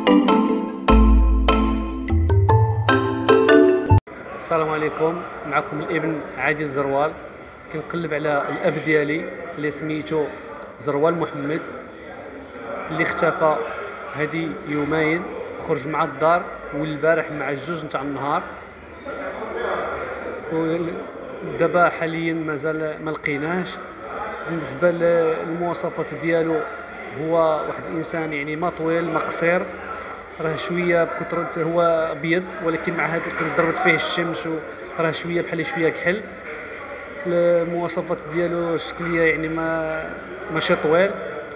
السلام عليكم، معكم الابن عادل زروال. كنقلب على الاب ديالي اللي سميتو زروال محمد، اللي اختفى هادي يومين، خرج مع الدار والبارح مع الجوج نتاع النهار، ودابا حاليا مازال ما لقيناهش. بالنسبه للمواصفات ديالو، هو واحد الانسان يعني ما طويل ما قصير، راه شويه بكثره، هو ابيض ولكن مع هذا ضربت فيه الشمس وراه شويه بحال شويه كحل. المواصفات ديالو الشكليه يعني ماشي طويل.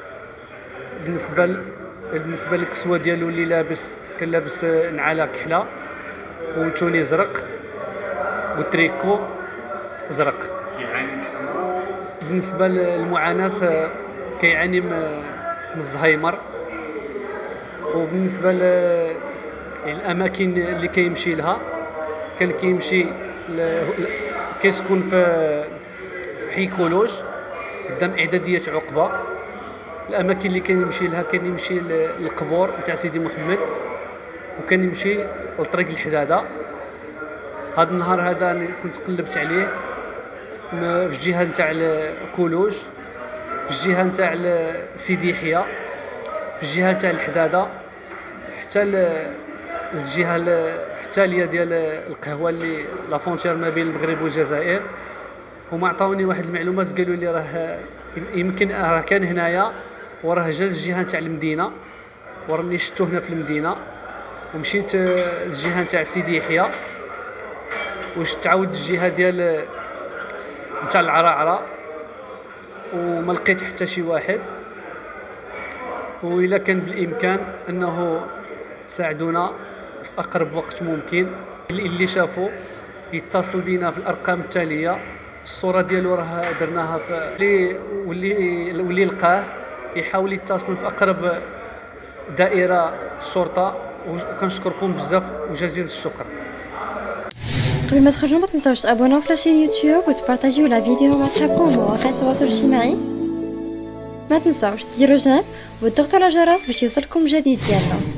بالنسبه للكسوه ديالو اللي لابس، كان لابس نعاله كحله وتوني زرق وتريكو زرق. بالنسبه للمعاناه، كيعاني من الزهايمر. وبالنسبه للاماكن اللي كيمشي لها، كان كيمشي كيسكن في حي كولوش قدام اعداديه عقبه. الاماكن اللي كان يمشي لها، كان يمشي للقبور نتاع سيدي محمد، وكان يمشي لطريق الحداده. هذا النهار هذا كنت قلبت عليه في الجهه نتاع كولوش، في الجهه نتاع سيدي يحيى، في الجهه تاع الحداده، حتى الجهه التاليه ديال القهوه اللي لا فونتير ما بين المغرب والجزائر. هما عطاوني واحد المعلومات، قالوا لي راه يمكن راه كان هنايا وراه جا الجهه تاع المدينه، وراني شفتو هنا في المدينه، ومشيت الجهه تاع سيدي يحيى، واش تعاود الجهه ديال نتاع العراعره، وما لقيت حتى شي واحد. وإلا كان بالإمكان أنه تساعدونا في أقرب وقت ممكن. اللي شافوا يتصل بنا في الأرقام التالية. الصورة ديالو راه درناها في واللي لقاه يحاول يتصل في أقرب دائرة الشرطة. وكنشكركم بزاف وجزيل الشكر. قبل ما تخرجوا ما تنساوش تابوناو في لاشين يوتيوب وتبارطاجيو لا فيديو مع صحابكم ومواقع التواصل الاجتماعي. ما تنساوش ديروا جيم وتضغطوا على الجرس باش يوصلكم جديد ديالنا.